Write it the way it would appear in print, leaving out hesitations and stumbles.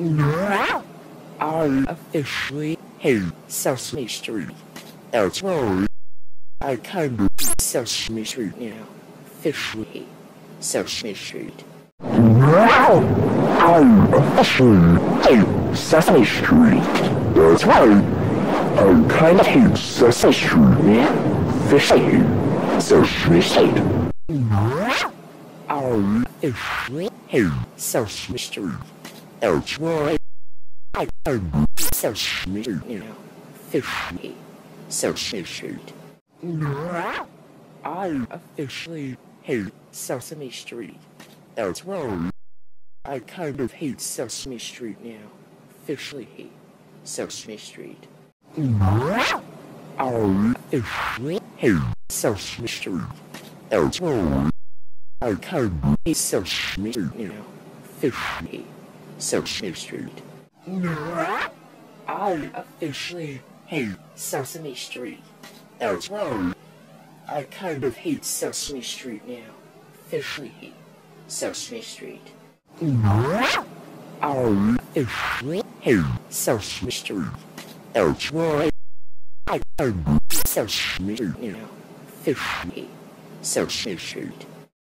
I officially hate Sesame Street. That's right. I kind of hate Sesame Street now. Officially hate Sesame Street. I officially hate Sesame Street. That's right. I kind of hate Sesame Street now. Officially hate Sesame Street. I officially hate Sesame Street. That's right. I kind of hate Sesame Street now. Officially hate Sesame Street. I officially hate Sesame Street. That's right. I kind of hate Sesame Street now. Officially hate Sesame Street. I officially hate Sesame Street. That's right. I kind of hate Sesame Street now. Officially hate Sesame Street. I officially hate Sesame Street. That's right. I kind of hate Sesame Street now. Officially hate Sesame Street. I officially hate Sesame Street. That's right. I kind of hate Sesame Street now. Officially hate Sesame Street.